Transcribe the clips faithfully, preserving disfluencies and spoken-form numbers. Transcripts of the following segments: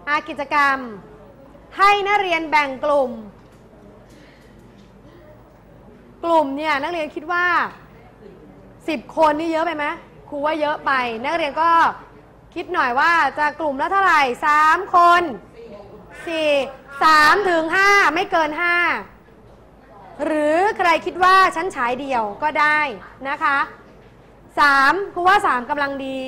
อากิจกรรมให้นักเรียนแบ่งกลุ่มกลุ่มเนี่ยนักเรียนคิดว่าสิบคนนี่เยอะไปไหมครูว่าเยอะไปนักเรียนก็คิดหน่อยว่าจะกลุ่มละเท่าไหร่สามคนสี่สามถึงห้าไม่เกินห้าหรือใครคิดว่าชั้นฉายเดี่ยวก็ได้นะคะสามครูว่าสามกำลังดี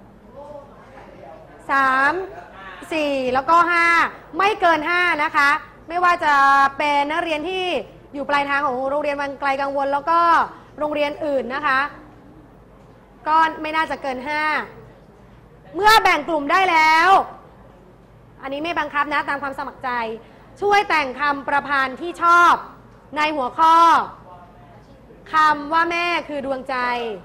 สามสี่แล้วก็ห้าไม่เกินห้านะคะไม่ว่าจะเป็นนักเรียนที่อยู่ปลายทางของโรงเรียนวังไกลกังวลแล้วก็โรงเรียนอื่นนะคะก็ไม่น่าจะเกินห้าเมื่อแบ่งกลุ่มได้แล้วอันนี้ไม่บังคับนะตามความสมัครใจช่วยแต่งคำประพันธ์ที่ชอบในหัวข้อคำว่าแม่คือดวงใจ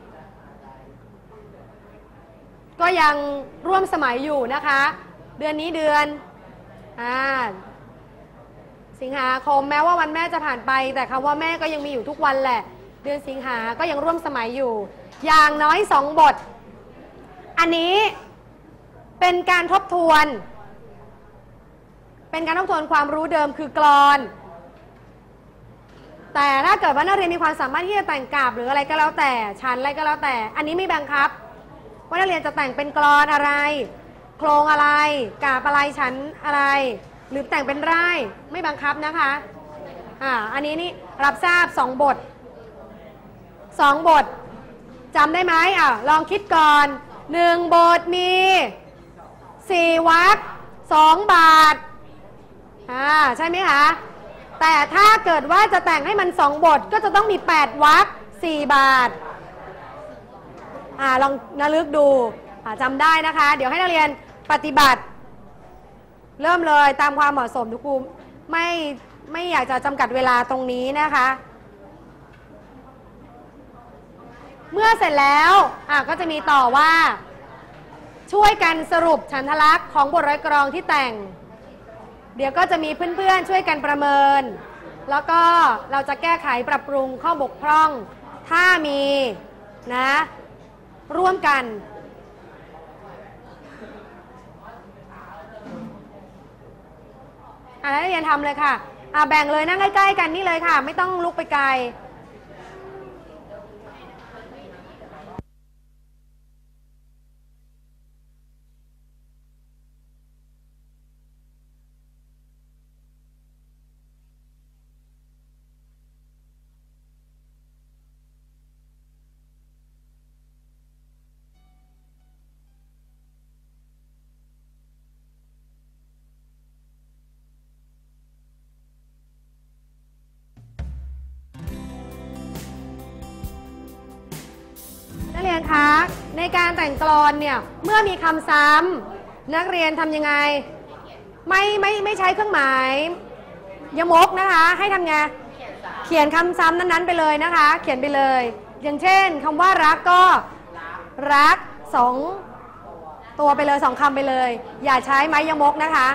ก็ยังร่วมสมัยอยู่นะคะเดือนนี้เดือนอ่าสิงหาคมแม้ว่าวันแม่จะผ่านไปแต่คำว่าแม่ก็ยังมีอยู่ทุกวันแหละเดือนสิงหาก็ยังร่วมสมัยอยู่อย่างน้อยสองบทอันนี้เป็นการทบทวนเป็นการทบทวนความรู้เดิมคือกลอนแต่ถ้าเกิดว่านักเรียนมีความสามารถที่จะแต่งกาบหรืออะไรก็แล้วแต่ชั้นอะไรก็แล้วแต่อันนี้ไม่บังคับว่านักเรียนจะแต่งเป็นกลอนอะไรโครงอะไรกาบอะไรชั้นอะไรหรือแต่งเป็นร่ายไม่บังคับนะคะอ่าอันนี้นี่รับทราบสองบทสองบทจำได้ไหมอ่ะลองคิดก่อนหนึ่งบทมีสี่วรรคสองบาทอ่าใช่ไหมคะแต่ถ้าเกิดว่าจะแต่งให้มันสองบทก็จะต้องมีแปดวรรคสี่บาทอ่าลองระลึกดูอ่าจำได้นะคะเดี๋ยวให้นักเรียนปฏิบัติเริ่มเลยตามความเหมาะสมทุกครูไม่ไม่อยากจะจำกัดเวลาตรงนี้นะคะเมื่อเสร็จแล้วอ่ะก็จะมีต่อว่าช่วยกันสรุปฉันทลักษณ์ของบทร้อยกรองที่แต่งเดี๋ยวก็จะมีเพื่อนๆช่วยกันประเมินแล้วก็เราจะแก้ไขปรับปรุงข้อบกพร่องถ้ามีนะร่วมกันอ่ะนักเรียนทำเลยค่ะอ่ะแบ่งเลยนั่งใกล้ๆกันนี่เลยค่ะไม่ต้องลุกไปไกลนักเรียนคะในการแต่งกลอนเนี่ยเมื่อมีคำซ้ำนักเรียนทำยังไงไม่ไม่ไม่ใช้เครื่องหมายยมกนะคะให้ทำไงเขียนคำซ้ำนั้นๆไปเลยนะคะเขียนไปเลยอย่างเช่นคำว่ารักก็รักสองตัวไปเลยสองคำไปเลยอย่าใช้ไม้ยมกนะคะ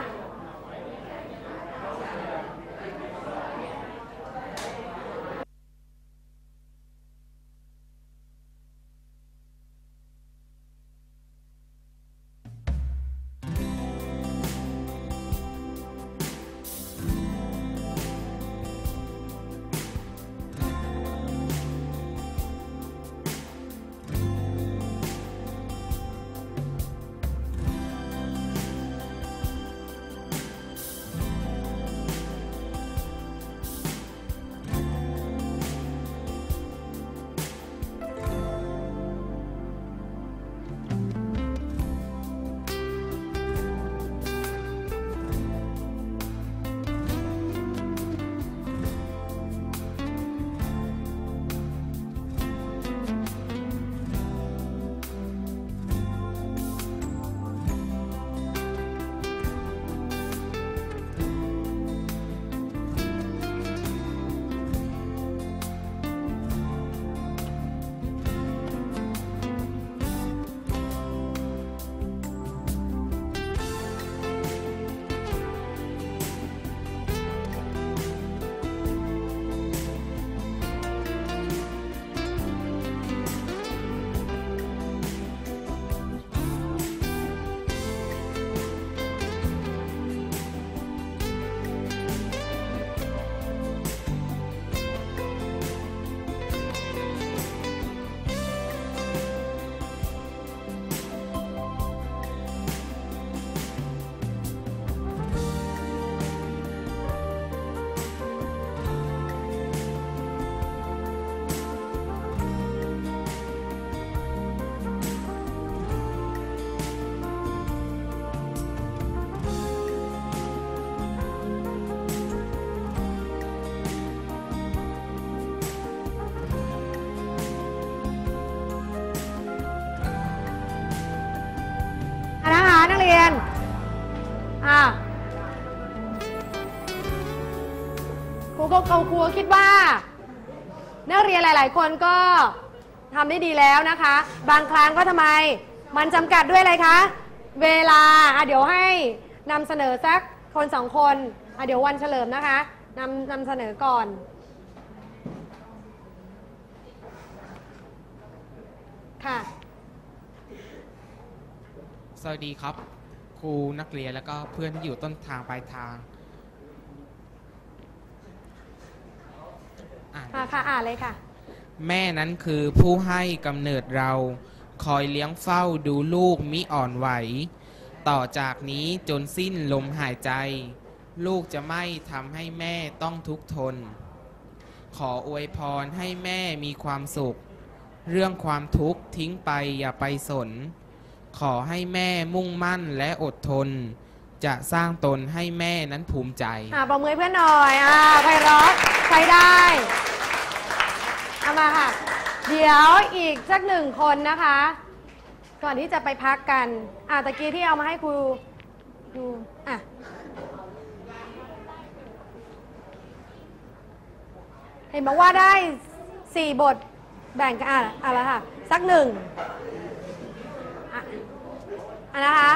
เขาครูคิดว่านักเรียนหลายๆคนก็ทำได้ดีแล้วนะคะ บางครั้งก็ทำไมมันจำกัดด้วยอะไรคะเวลาอ่ะเดี๋ยวให้นำเสนอสักคนสองคนอ่ะเดี๋ยววันเฉลิมนะคะนำนำเสนอก่อนค่ะสวัสดีครับครูนักเรียนแล้วก็เพื่อนที่อยู่ต้นทางปลายทางอ่านค่ะอ่านเลยค่ะแม่นั้นคือผู้ให้กำเนิดเราคอยเลี้ยงเฝ้าดูลูกมิอ่อนไหวต่อจากนี้จนสิ้นลมหายใจลูกจะไม่ทำให้แม่ต้องทุกข์ทนขออวยพรให้แม่มีความสุขเรื่องความทุกข์ทิ้งไปอย่าไปสนขอให้แม่มุ่งมั่นและอดทนจะสร้างตนให้แม่นั้นภูมิใจอ่าปรบมือเพื่อนหน่อยอ่าไพเราะใช้ได้เอามาค่ะเดี๋ยวอีกสักหนึ่งคนนะคะก่อนที่จะไปพักกันอ่าตะกี้ที่เอามาให้ครูดูอ่ะเห็นบอกว่าได้สี่บทแบ่งกันอ่ะอะไรค่ะสักหนึ่งอ่ะอ่ะนะคะ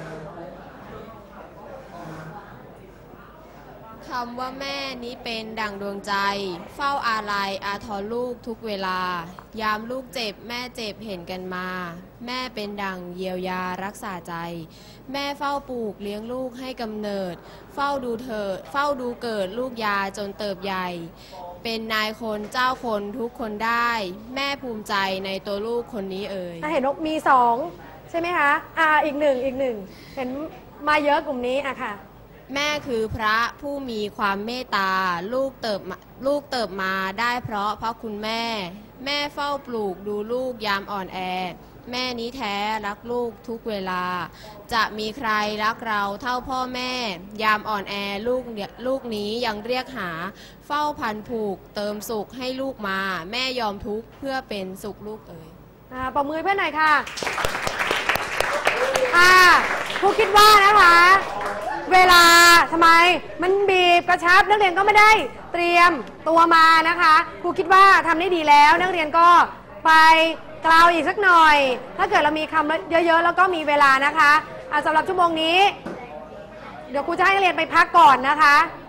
คำว่าแม่นี้เป็นดั่งดวงใจเฝ้าอาลัยอาทรลูกทุกเวลายามลูกเจ็บแม่เจ็บเห็นกันมาแม่เป็นดั่งเยียวยารักษาใจแม่เฝ้าปลูกเลี้ยงลูกให้กำเนิดเฝ้าดูเถิดเฝ้าดูเกิดลูกยาจนเติบใหญ่เป็นนายคนเจ้าคนทุกคนได้แม่ภูมิใจในตัวลูกคนนี้เอ่ยเห็นว่ามีสองใช่ไหมคะอ่าอีกหนึ่งอีกหนึ่งเห็นมาเยอะกลุ่มนี้อ่ะค่ะแม่คือพระผู้มีความเมตตาลูกเติบลูกเติบมาได้เพราะเพราะคุณแม่แม่เฝ้าปลูกดูลูกยามอ่อนแอแม่นี้แท้รักลูกทุกเวลาจะมีใครรักเราเท่าพ่อแม่ยามอ่อนแอลูกลูกนี้ยังเรียกหาเฝ้าพันผูกเติมสุขให้ลูกมาแม่ยอมทุกข์เพื่อเป็นสุขลูกเอ๋ยอ่าปรบมือเพื่อนหน่อยค่ะอ่าครูคิดว่านะคะเวลาทำไมมันบีบกระชับนักเรียนก็ไม่ได้เตรียมตัวมานะคะครูคิดว่าทำได้ดีแล้วนักเรียนก็ไปกล่าวอีกสักหน่อยถ้าเกิดเรามีคำเยอะๆแล้วก็มีเวลานะคะสำหรับชั่วโมงนี้เดี๋ยวครูจะให้นักเรียนไปพักก่อนนะคะ